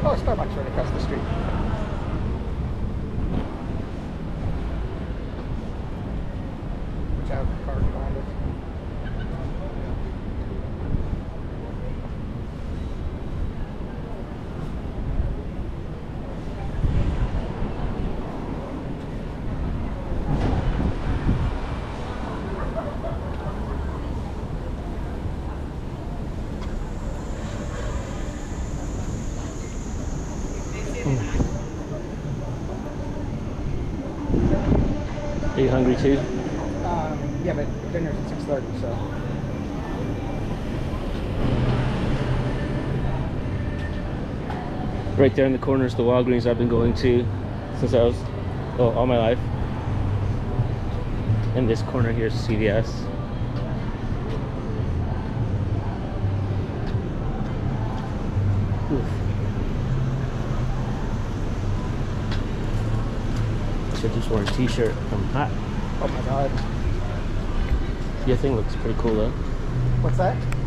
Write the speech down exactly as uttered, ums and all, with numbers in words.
Oh, Starbucks right across the street. Watch out, car behind us. Are you hungry too? Um, yeah, but dinner's at six thirty, so. Right there in the corner is the Walgreens I've been going to since I was, well, all my life. And this corner here is C V S. Oof. Should just wear a t-shirt. I'm hot. Oh my god. Your thing looks pretty cool though. What's that?